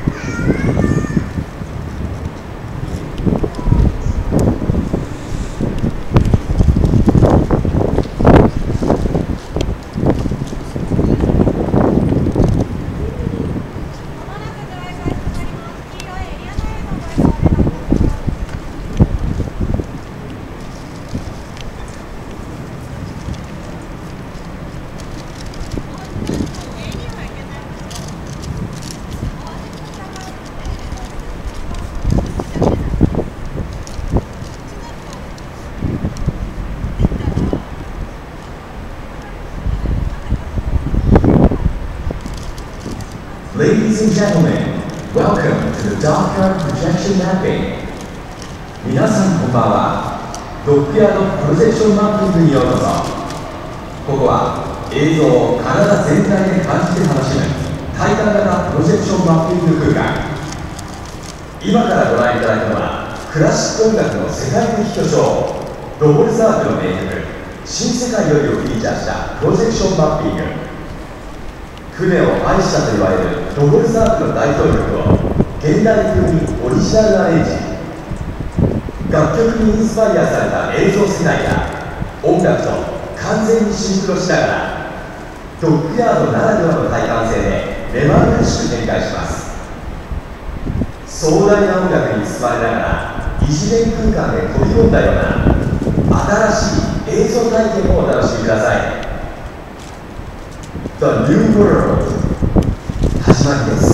Ladies and gentlemen, welcome to the Dockyard Projection Mapping. 皆さんこんばんは。ドックヤードプロジェクションマッピングにようこそ。ここは映像を体全体で感じて楽しむ体感型プロジェクションマッピング空間。今からご覧いただくのはクラシック音楽の世界的巨匠ドボルザークの名曲「新世界より」をフィーチャーしたプロジェクションマッピング。船を愛したと言われるドボルザークの代表曲を現代風にオリジナルアレンジ。楽曲にインスパイアされた映像世界や音楽と完全にシンクロしながらドッグヤードならではの体感性で目まぐるしく展開します。壮大な音楽に包まれながら異次元空間で飛び込んだような新しい映像体験をお楽しみください。The New World 始まりです。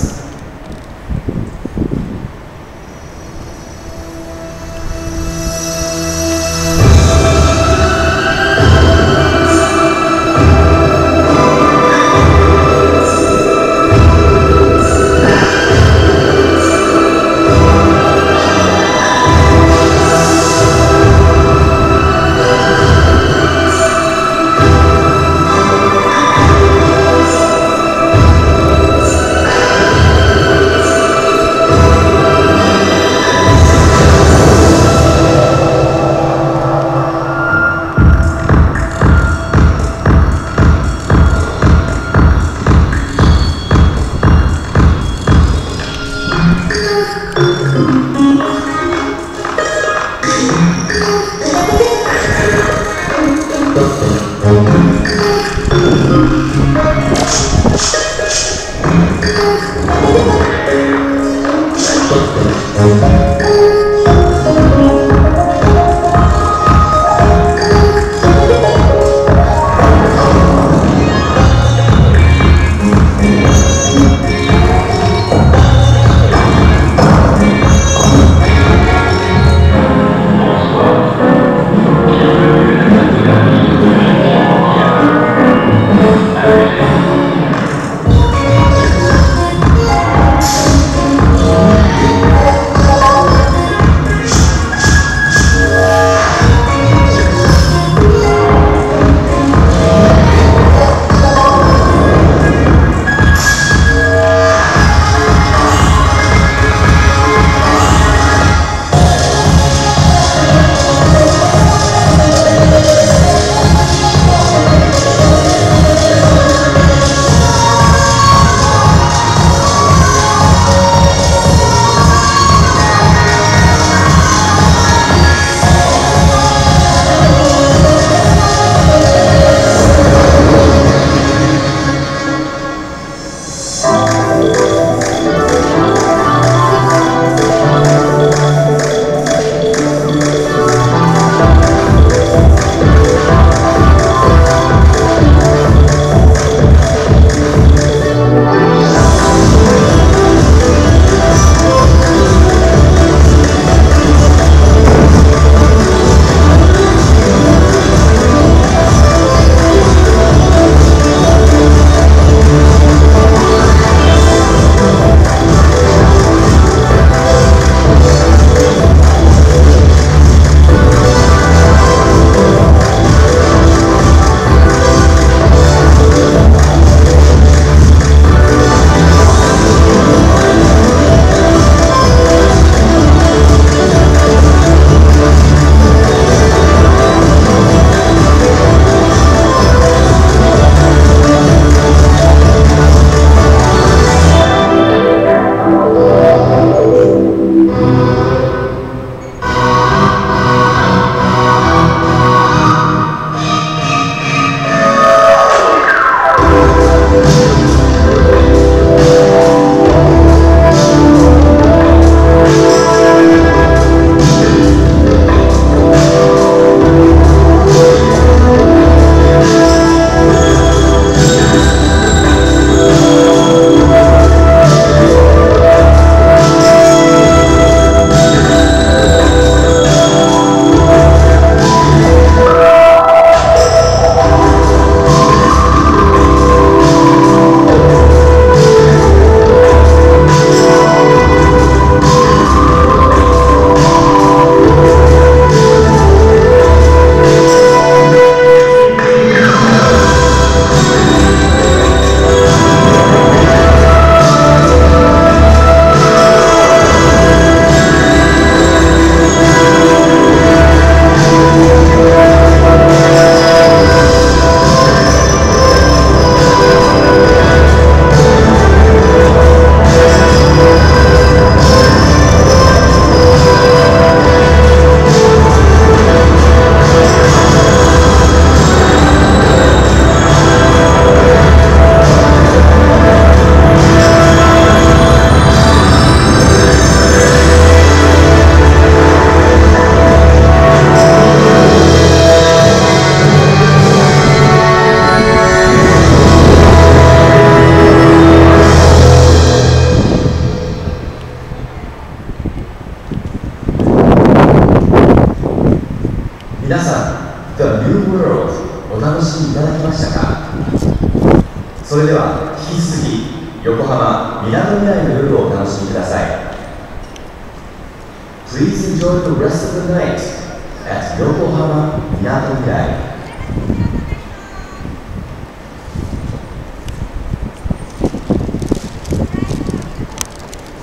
未来の夜をお楽しみください。Please enjoy the rest of the night at Yokohama Minato